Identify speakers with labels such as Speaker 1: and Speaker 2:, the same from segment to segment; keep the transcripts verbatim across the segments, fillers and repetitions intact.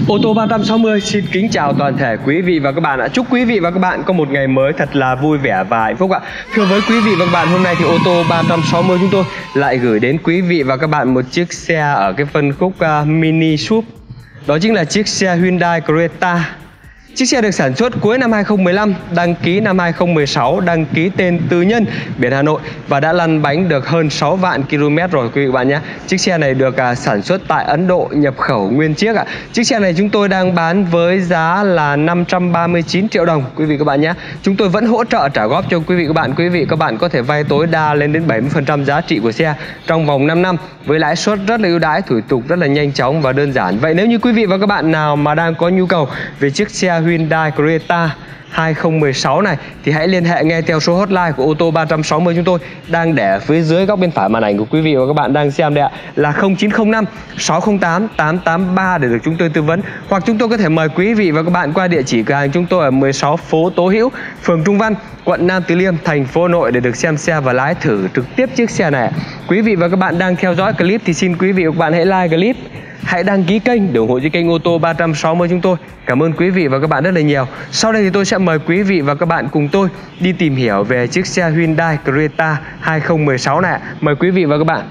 Speaker 1: Ô tô ba trăm sáu mươi xin kính chào toàn thể quý vị và các bạn ạ. Chúc quý vị và các bạn có một ngày mới thật là vui vẻ và hạnh phúc ạ. Thưa với quý vị và các bạn, hôm nay thì ô tô ba trăm sáu mươi chúng tôi lại gửi đến quý vị và các bạn một chiếc xe ở cái phân khúc uh, mini súp. Đó chính là chiếc xe Hyundai Creta. Chiếc xe được sản xuất cuối năm hai không một lăm, đăng ký năm hai không một sáu, đăng ký tên tư nhân, biển Hà Nội và đã lăn bánh được hơn sáu vạn km rồi quý vị và bạn nhé. Chiếc xe này được à, sản xuất tại Ấn Độ, nhập khẩu nguyên chiếc ạ. Chiếc xe này chúng tôi đang bán với giá là năm trăm ba mươi chín triệu đồng quý vị các bạn nhé. Chúng tôi vẫn hỗ trợ trả góp cho quý vị các bạn. Quý vị các bạn có thể vay tối đa lên đến bảy mươi phần trăm giá trị của xe trong vòng năm năm với lãi suất rất là ưu đãi, thủ tục rất là nhanh chóng và đơn giản. Vậy nếu như quý vị và các bạn nào mà đang có nhu cầu về chiếc xe Hyundai Creta hai không một sáu này thì hãy liên hệ ngay theo số hotline của ô tô ba trăm sáu mươi chúng tôi đang để ở phía dưới góc bên phải màn ảnh của quý vị và các bạn đang xem đây ạ, là không chín không năm sáu không tám tám tám ba để được chúng tôi tư vấn, hoặc chúng tôi có thể mời quý vị và các bạn qua địa chỉ cửa hàng chúng tôi ở mười sáu phố Tố Hữu, phường Trung Văn, quận Nam Từ Liêm, thành phố Hà Nội để được xem xe và lái thử trực tiếp chiếc xe này. Quý vị và các bạn đang theo dõi clip thì xin quý vị và các bạn hãy like clip, hãy đăng ký kênh để ủng hộ cho kênh ô tô ba trăm sáu mươi chúng tôi. Cảm ơn quý vị và các bạn rất là nhiều. Sau đây thì tôi sẽ mời quý vị và các bạn cùng tôi đi tìm hiểu về chiếc xe Hyundai Creta hai không một sáu này. Mời quý vị và các bạn.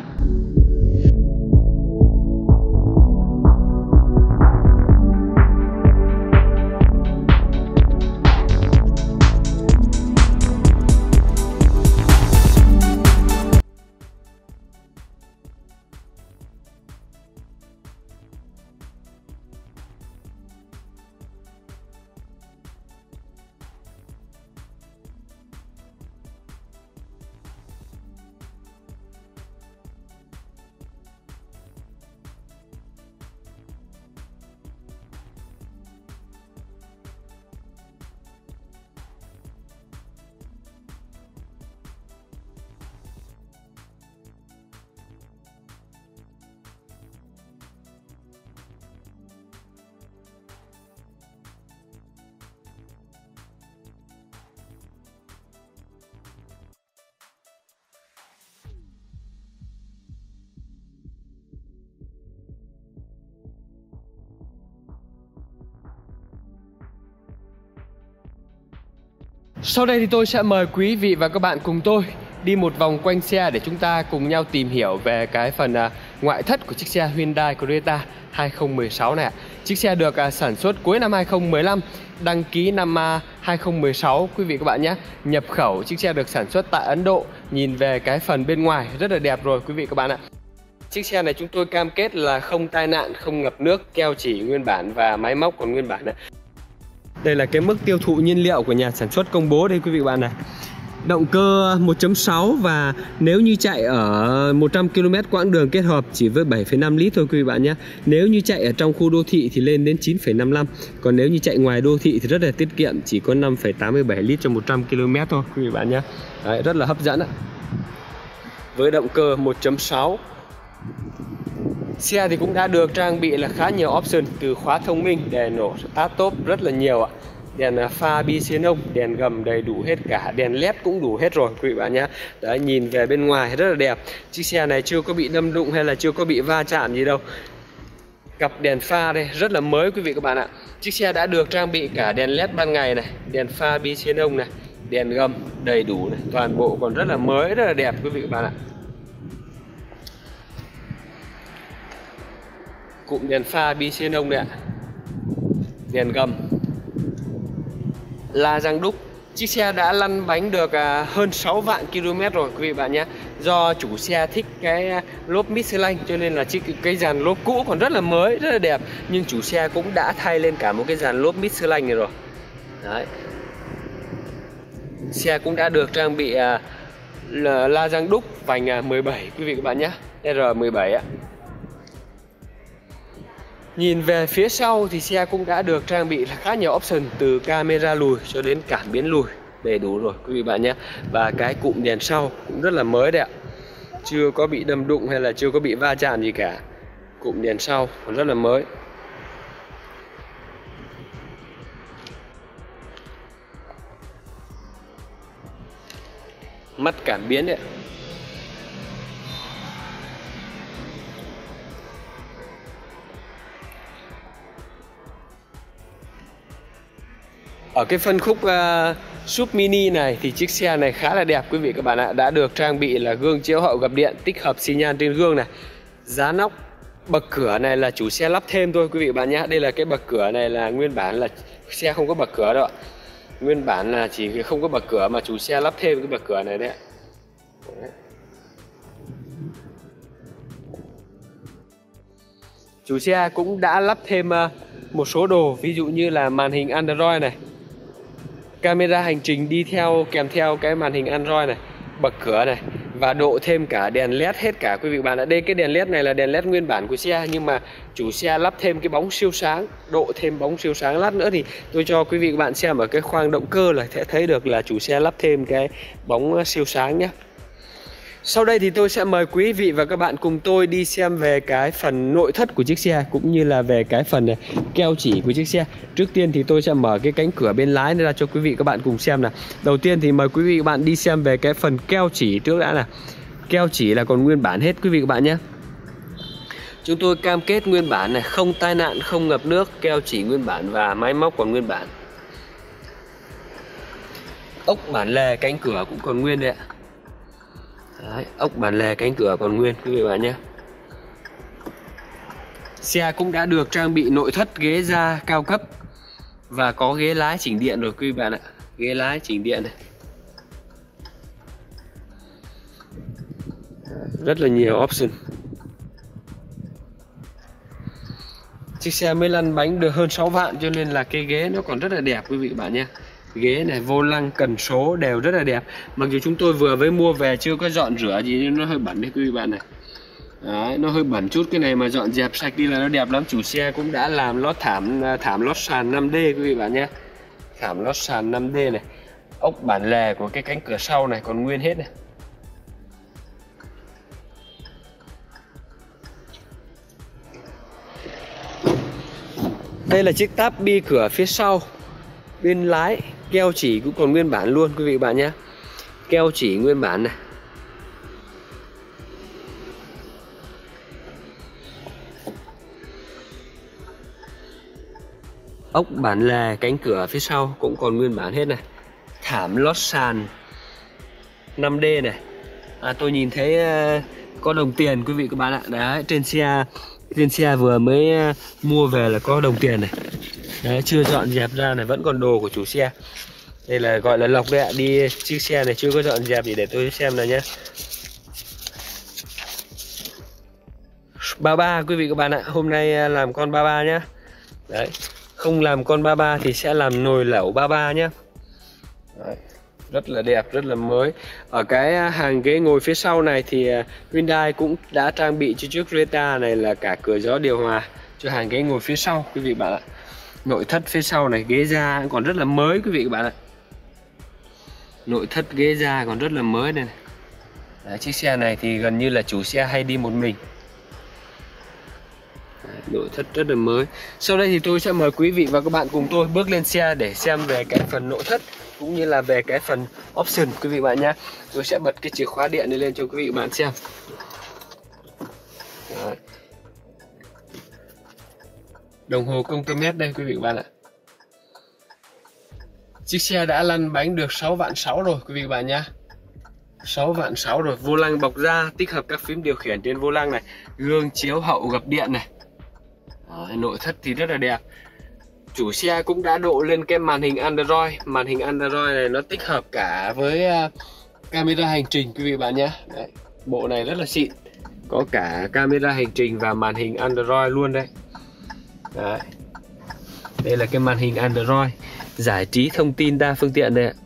Speaker 1: Sau đây thì tôi sẽ mời quý vị và các bạn cùng tôi đi một vòng quanh xe để chúng ta cùng nhau tìm hiểu về cái phần uh, ngoại thất của chiếc xe Hyundai Creta hai không một sáu này. Chiếc xe được uh, sản xuất cuối năm hai không một lăm, đăng ký năm uh, hai không một sáu quý vị các bạn nhé. Nhập khẩu, chiếc xe được sản xuất tại Ấn Độ. Nhìn về cái phần bên ngoài rất là đẹp rồi quý vị các bạn ạ. Chiếc xe này chúng tôi cam kết là không tai nạn, không ngập nước, keo chỉ nguyên bản và máy móc còn nguyên bản này. Đây là cái mức tiêu thụ nhiên liệu của nhà sản xuất công bố đây quý vị bạn này. Động cơ một chấm sáu và nếu như chạy ở một trăm ki lô mét quãng đường kết hợp chỉ với bảy phẩy năm lít thôi quý vị bạn nhé. Nếu như chạy ở trong khu đô thị thì lên đến chín phẩy năm lăm. Còn nếu như chạy ngoài đô thị thì rất là tiết kiệm, chỉ có năm phẩy tám mươi bảy lít cho một trăm ki lô mét thôi quý vị bạn nhé. Đấy, rất là hấp dẫn ạ. Với động cơ một chấm sáu, xe thì cũng đã được trang bị là khá nhiều option, từ khóa thông minh, đèn nổ, start stop rất là nhiều ạ. Đèn pha bi xenon, đèn gầm đầy đủ hết cả, đèn led cũng đủ hết rồi quý vị bạn nhé. Đấy, nhìn về bên ngoài rất là đẹp. Chiếc xe này chưa có bị đâm đụng hay là chưa có bị va chạm gì đâu. Cặp đèn pha đây rất là mới quý vị các bạn ạ. Chiếc xe đã được trang bị cả đèn led ban ngày này, đèn pha bi xenon này, đèn gầm đầy đủ này, toàn bộ còn rất là mới, rất là đẹp quý vị các bạn ạ. Cụm đèn pha bi xenon này ạ, đèn gầm, la răng đúc. Chiếc xe đã lăn bánh được hơn sáu vạn km rồi quý vị bạn nhé. Do chủ xe thích cái lốp Michelin cho nên là chiếc cái dàn lốp cũ còn rất là mới, rất là đẹp, nhưng chủ xe cũng đã thay lên cả một cái dàn lốp Michelin này rồi. Đấy. Xe cũng đã được trang bị la răng đúc vành mười bảy quý vị các bạn nhé, R mười bảy ạ. Nhìn về phía sau thì xe cũng đã được trang bị khá nhiều option, từ camera lùi cho đến cảm biến lùi đầy đủ rồi quý vị bạn nhé. Và cái cụm đèn sau cũng rất là mới đấy ạ, chưa có bị đâm đụng hay là chưa có bị va chạm gì cả. Cụm đèn sau còn rất là mới. Mắt cảm biến đấy. Ở cái phân khúc uh, súp mini này thì chiếc xe này khá là đẹp quý vị các bạn ạ. Đã được trang bị là gương chiếu hậu gập điện, tích hợp xi nhan trên gương này. Giá nóc bậc cửa này là chủ xe lắp thêm thôi quý vị bạn nhé. Đây là cái bậc cửa này là nguyên bản là xe không có bậc cửa đâu ạ. Nguyên bản là chỉ không có bậc cửa mà chủ xe lắp thêm cái bậc cửa này đấy. Đấy. Chủ xe cũng đã lắp thêm một số đồ, ví dụ như là màn hình Android này, camera hành trình đi theo kèm theo cái màn hình Android này, bậc cửa này, và độ thêm cả đèn led hết cả quý vị bạn ạ. Đây cái đèn led này là đèn led nguyên bản của xe, nhưng mà chủ xe lắp thêm cái bóng siêu sáng, độ thêm bóng siêu sáng. Lát nữa thì tôi cho quý vị các bạn xem ở cái khoang động cơ là sẽ thấy được là chủ xe lắp thêm cái bóng siêu sáng nhé. Sau đây thì tôi sẽ mời quý vị và các bạn cùng tôi đi xem về cái phần nội thất của chiếc xe, cũng như là về cái phần keo chỉ của chiếc xe. Trước tiên thì tôi sẽ mở cái cánh cửa bên lái ra cho quý vị các bạn cùng xem nào. Đầu tiên thì mời quý vị và các bạn đi xem về cái phần keo chỉ trước đã nào. Keo chỉ là còn nguyên bản hết quý vị các bạn nhé. Chúng tôi cam kết nguyên bản này, không tai nạn, không ngập nước, keo chỉ nguyên bản và máy móc còn nguyên bản. Ốc bản lề cánh cửa cũng còn nguyên đấy ạ. Đấy, ốc bản lề cánh cửa còn nguyên quý vị bạn nhé. Xe cũng đã được trang bị nội thất ghế da cao cấp và có ghế lái chỉnh điện rồi quý vị bạn ạ. Ghế lái chỉnh điện này. Rất là nhiều option. Chiếc xe mới lăn bánh được hơn sáu vạn cho nên là cái ghế nó còn rất là đẹp quý vị bạn nhé. Ghế này, vô lăng, cần số đều rất là đẹp. Mặc dù chúng tôi vừa mới mua về chưa có dọn rửa gì nên nó hơi bẩn đấy quý vị bạn này. Đấy, nó hơi bẩn chút, cái này mà dọn dẹp sạch đi là nó đẹp lắm. Chủ xe cũng đã làm lót thảm thảm lót sàn năm D quý vị bạn nhé. Thảm lót sàn năm D này. Ốc bản lề của cái cánh cửa sau này còn nguyên hết này. Đây là chiếc táp bi cửa phía sau. Bên lái keo chỉ cũng còn nguyên bản luôn quý vị bạn nhé. Keo chỉ nguyên bản này. Ốc bản lề cánh cửa phía sau cũng còn nguyên bản hết này. Thảm lót sàn năm D này. À, tôi nhìn thấy uh, có đồng tiền quý vị các bạn ạ. Đấy, trên xe trên xe vừa mới uh, mua về là có đồng tiền này. Đấy, chưa dọn dẹp ra này, vẫn còn đồ của chủ xe. Đây là gọi là lọc đấy ạ. Đi chiếc xe này chưa có dọn dẹp gì để tôi xem nào nhé. ba ba quý vị các bạn ạ. Hôm nay làm con ba ba nhá. Đấy, không làm con ba ba thì sẽ làm nồi lẩu ba ba nhá. Đấy, rất là đẹp, rất là mới. Ở cái hàng ghế ngồi phía sau này thì Hyundai cũng đã trang bị cho chiếc Creta này là cả cửa gió điều hòa cho hàng ghế ngồi phía sau quý vị bạn ạ. Nội thất phía sau này, ghế da còn rất là mới quý vị các bạn ạ. Nội thất ghế da còn rất là mới đây này. Đấy, chiếc xe này thì gần như là chủ xe hay đi một mình. Đấy, nội thất rất là mới. Sau đây thì tôi sẽ mời quý vị và các bạn cùng tôi bước lên xe để xem về cái phần nội thất cũng như là về cái phần option quý vị bạn nhé. Tôi sẽ bật cái chìa khóa điện này lên cho quý vị bạn xem. Đấy. Đồng hồ công tơ mét đây quý vị các bạn ạ. Chiếc xe đã lăn bánh được sáu vạn sáu rồi quý vị các bạn nhé. sáu vạn sáu rồi. Vô lăng bọc da, tích hợp các phím điều khiển trên vô lăng này. Gương chiếu hậu gập điện này. Đấy, nội thất thì rất là đẹp. Chủ xe cũng đã độ lên cái màn hình Android. Màn hình Android này nó tích hợp cả với uh, camera hành trình quý vị bạn nhé. Đấy, bộ này rất là xịn. Có cả camera hành trình và màn hình Android luôn đấy. Đấy. Đây là cái màn hình Android, giải trí thông tin đa phương tiện đây ạ.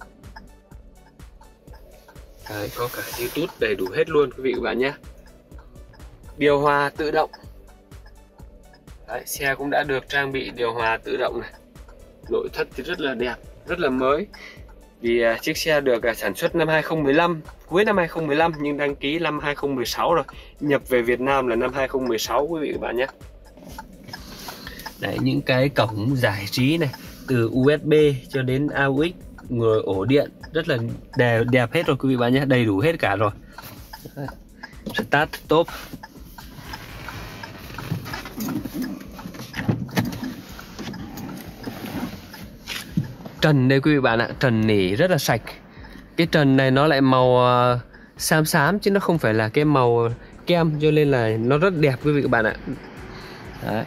Speaker 1: Đấy, có cả YouTube đầy đủ hết luôn quý vị các bạn nhé. Điều hòa tự động. Đấy, xe cũng đã được trang bị điều hòa tự động này. Nội thất thì rất là đẹp, rất là mới. Vì uh, chiếc xe được uh, sản xuất năm hai không một lăm, cuối năm hai không một lăm nhưng đăng ký năm hai không một sáu rồi. Nhập về Việt Nam là năm hai không một sáu quý vị các bạn nhé. Đấy, những cái cổng giải trí này, từ u ét bê cho đến a u ích, người ổ điện rất là đẹp, đẹp hết rồi quý vị bạn nhé, đầy đủ hết cả rồi. Start top. trần đây quý vị bạn ạ, trần nỉ rất là sạch. Cái trần này nó lại màu uh, xám xám chứ nó không phải là cái màu kem, cho nên là nó rất đẹp quý vị các bạn ạ. Đấy.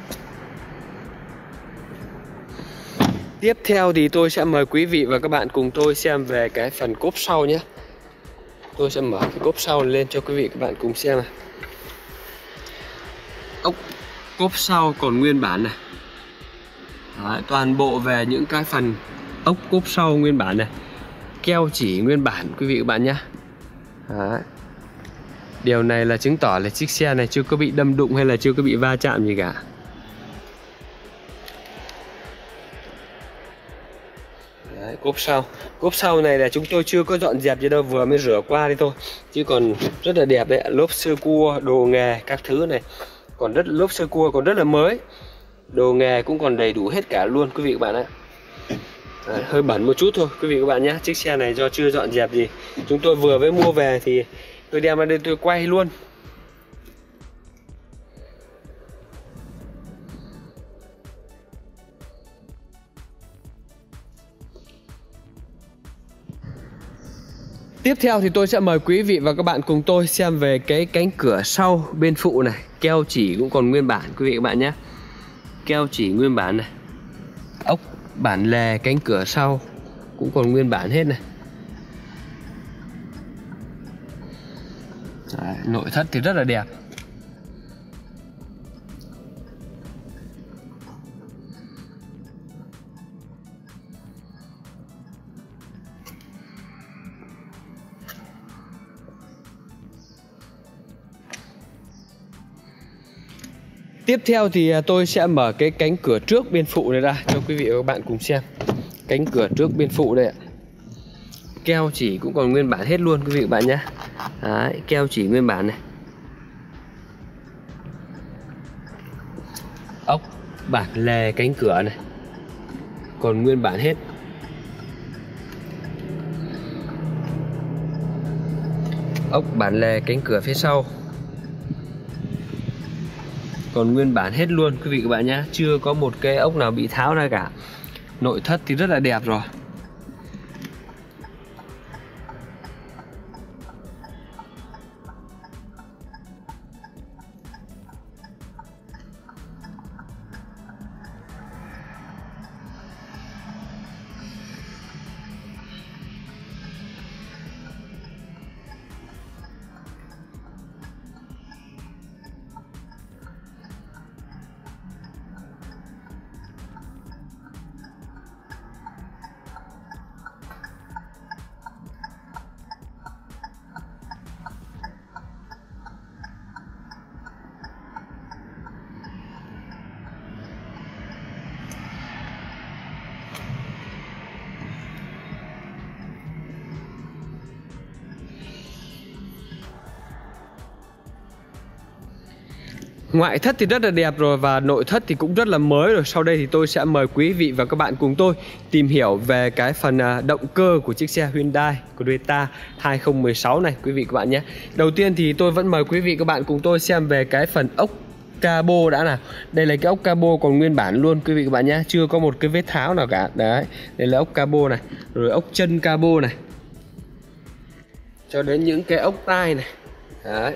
Speaker 1: Tiếp theo thì tôi sẽ mời quý vị và các bạn cùng tôi xem về cái phần cốp sau nhé. Tôi sẽ mở cái cốp sau lên cho quý vị các bạn cùng xem này. Ốc cốp sau còn nguyên bản này. Đấy, toàn bộ về những cái phần ốc cốp sau nguyên bản này, keo chỉ nguyên bản quý vị các bạn nhé. Đấy. Điều này là chứng tỏ là chiếc xe này chưa có bị đâm đụng hay là chưa có bị va chạm gì cả. Đấy, cốp sau cốp sau này là chúng tôi chưa có dọn dẹp gì đâu, vừa mới rửa qua đi thôi, chứ còn rất là đẹp đấy. Lốp sơ cua, đồ nghề các thứ này còn rất, lốp sơ cua còn rất là mới, đồ nghề cũng còn đầy đủ hết cả luôn quý vị các bạn ạ. Đấy, hơi bẩn một chút thôi quý vị các bạn nhé. Chiếc xe này do chưa dọn dẹp gì, chúng tôi vừa mới mua về thì tôi đem ra đây tôi quay luôn. Tiếp theo thì tôi sẽ mời quý vị và các bạn cùng tôi xem về cái cánh cửa sau bên phụ này. Keo chỉ cũng còn nguyên bản quý vị các bạn nhé. Keo chỉ nguyên bản này. Ốc bản lề cánh cửa sau cũng còn nguyên bản hết này. Đấy, nội thất thì rất là đẹp. Tiếp theo thì tôi sẽ mở cái cánh cửa trước bên phụ này ra cho quý vị và các bạn cùng xem. Cánh cửa trước bên phụ đây ạ. Keo chỉ cũng còn nguyên bản hết luôn quý vị và các bạn nhé. Đấy, keo chỉ nguyên bản này. Ốc bản lề cánh cửa này còn nguyên bản hết. Ốc bản lề cánh cửa phía sau còn nguyên bản hết luôn quý vị các bạn nhé. Chưa có một cái ốc nào bị tháo ra cả. Nội thất thì rất là đẹp rồi. Ngoại thất thì rất là đẹp rồi và nội thất thì cũng rất là mới rồi. Sau đây thì tôi sẽ mời quý vị và các bạn cùng tôi tìm hiểu về cái phần động cơ của chiếc xe Hyundai Creta hai không một sáu này quý vị các bạn nhé. Đầu tiên thì tôi vẫn mời quý vị các bạn cùng tôi xem về cái phần ốc cabo đã nào. Đây là cái ốc cabo còn nguyên bản luôn quý vị các bạn nhé, chưa có một cái vết tháo nào cả. Đấy, đây là ốc cabo này, rồi ốc chân cabo này, cho đến những cái ốc tai này. Đấy,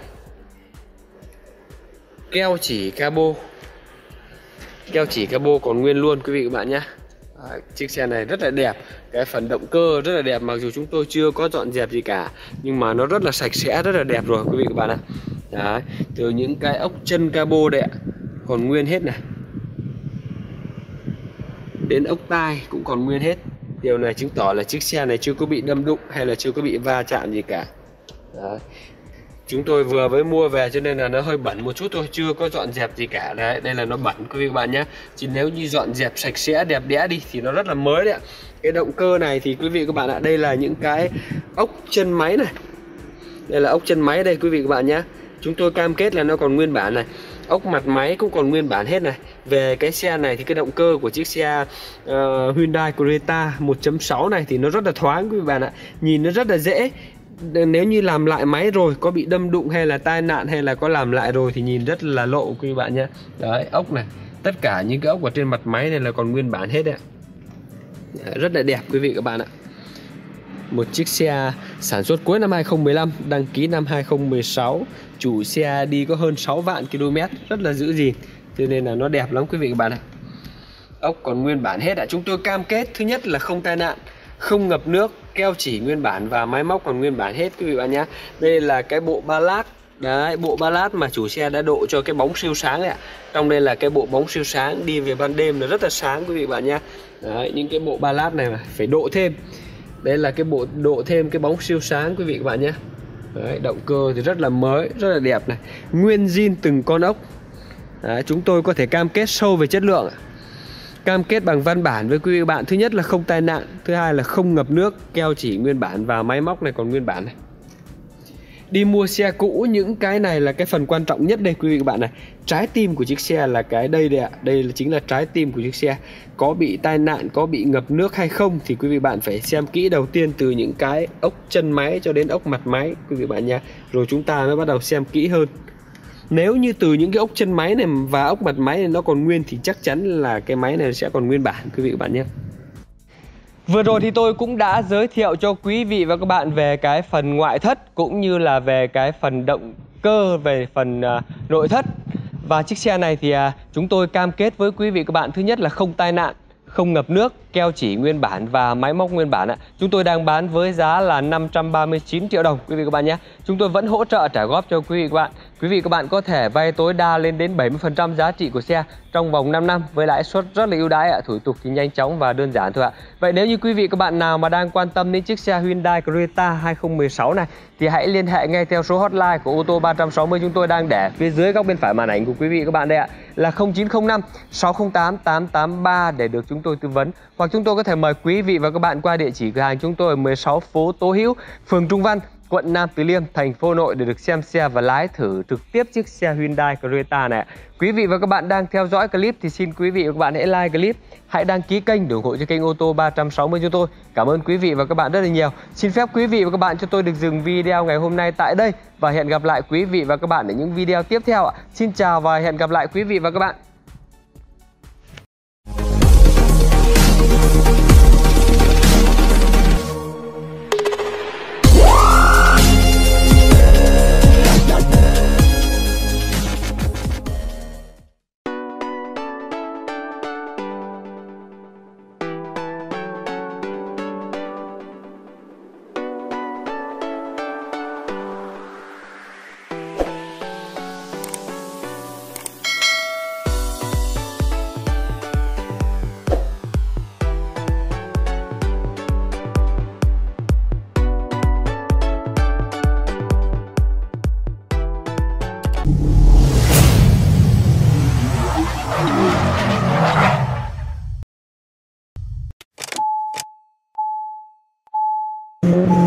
Speaker 1: keo chỉ cabo, keo chỉ cabo còn nguyên luôn quý vị các bạn nhé. Đấy, chiếc xe này rất là đẹp. Cái phần động cơ rất là đẹp, mặc dù chúng tôi chưa có dọn dẹp gì cả, nhưng mà nó rất là sạch sẽ, rất là đẹp rồi quý vị các bạn ạ. Đấy, từ những cái ốc chân cabo đây ạ, còn nguyên hết này, đến ốc tai cũng còn nguyên hết. Điều này chứng tỏ là chiếc xe này chưa có bị đâm đụng hay là chưa có bị va chạm gì cả. Đấy, chúng tôi vừa mới mua về cho nên là nó hơi bẩn một chút thôi, chưa có dọn dẹp gì cả. Đấy, đây là nó bẩn quý vị các bạn nhé. Chỉ nếu như dọn dẹp sạch sẽ đẹp đẽ đi thì nó rất là mới đấy ạ. Cái động cơ này thì quý vị các bạn ạ, đây là những cái ốc chân máy này. Đây là ốc chân máy đây quý vị các bạn nhé. Chúng tôi cam kết là nó còn nguyên bản này. Ốc mặt máy cũng còn nguyên bản hết này. Về cái xe này thì cái động cơ của chiếc xe uh, Hyundai Creta một chấm sáu này thì nó rất là thoáng quý vị bạn ạ. Nhìn nó rất là dễ. Nếu như làm lại máy rồi, có bị đâm đụng hay là tai nạn hay là có làm lại rồi thì nhìn rất là lộ quý bạn nhé. Đấy, ốc này, tất cả những cái ốc ở trên mặt máy này là còn nguyên bản hết đấy. Rất là đẹp quý vị các bạn ạ. Một chiếc xe sản xuất cuối năm hai không một năm, đăng ký năm hai không một sáu. Chủ xe đi có hơn sáu vạn ki lô mét, rất là giữ gìn, cho nên là nó đẹp lắm quý vị các bạn ạ. Ốc còn nguyên bản hết ạ. Chúng tôi cam kết thứ nhất là không tai nạn, không ngập nước, keo chỉ nguyên bản và máy móc còn nguyên bản hết quý vị bạn nhé. Đây là cái bộ ba lát. Đấy, bộ ba lát mà chủ xe đã độ cho cái bóng siêu sáng đấy ạ. Trong đây là cái bộ bóng siêu sáng, đi về ban đêm là rất là sáng quý vị bạn nhé. Đấy, những cái bộ ba lát này mà phải độ thêm. Đây là cái bộ độ thêm cái bóng siêu sáng quý vị các bạn nhé. Đấy, động cơ thì rất là mới, rất là đẹp này, nguyên zin từng con ốc. Đấy, chúng tôi có thể cam kết sâu về chất lượng, cam kết bằng văn bản với quý vị các bạn. Thứ nhất là không tai nạn, thứ hai là không ngập nước, keo chỉ nguyên bản và máy móc này còn nguyên bản này. Đi mua xe cũ, những cái này là cái phần quan trọng nhất đây quý vị các bạn này. Trái tim của chiếc xe là cái đây đây ạ. Đây là chính là trái tim của chiếc xe. Có bị tai nạn, có bị ngập nước hay không thì quý vị bạn phải xem kỹ đầu tiên, từ những cái ốc chân máy cho đến ốc mặt máy quý vị bạn nha. Rồi chúng ta mới bắt đầu xem kỹ hơn. Nếu như từ những cái ốc chân máy này và ốc mặt máy này nó còn nguyên thì chắc chắn là cái máy này sẽ còn nguyên bản quý vị các bạn nhé. Vừa rồi thì tôi cũng đã giới thiệu cho quý vị và các bạn về cái phần ngoại thất cũng như là về cái phần động cơ, về phần uh, nội thất. Và chiếc xe này thì uh, chúng tôi cam kết với quý vị các bạn, thứ nhất là không tai nạn, không ngập nước, keo chỉ nguyên bản và máy móc nguyên bản ạ. Chúng tôi đang bán với giá là năm trăm ba mươi chín triệu đồng quý vị các bạn nhé. Chúng tôi vẫn hỗ trợ trả góp cho quý vị các bạn. Quý vị các bạn có thể vay tối đa lên đến bảy mươi phần trăm giá trị của xe trong vòng năm năm với lãi suất rất là ưu đãi ạ. Thủ tục thì nhanh chóng và đơn giản thôi ạ. Vậy nếu như quý vị các bạn nào mà đang quan tâm đến chiếc xe Hyundai Creta hai không một sáu này thì hãy liên hệ ngay theo số hotline của ô tô ba trăm sáu mươi chúng tôi đang để phía dưới góc bên phải màn ảnh của quý vị các bạn đây ạ, là không chín không năm sáu không tám tám tám ba để được chúng tôi tư vấn. Hoặc chúng tôi có thể mời quý vị và các bạn qua địa chỉ cửa hàng chúng tôi ở mười sáu phố Tố Hữu, phường Trung Văn, quận Nam Từ Liêm, thành phố Hà Nội để được xem xe và lái thử trực tiếp chiếc xe Hyundai Creta này. Quý vị và các bạn đang theo dõi clip thì xin quý vị và các bạn hãy like clip, hãy đăng ký kênh để ủng hộ cho kênh ô tô ba trăm sáu mươi chúng tôi. Cảm ơn quý vị và các bạn rất là nhiều. Xin phép quý vị và các bạn cho tôi được dừng video ngày hôm nay tại đây và hẹn gặp lại quý vị và các bạn ở những video tiếp theo ạ. Xin chào và hẹn gặp lại quý vị và các bạn.
Speaker 2: Thank you.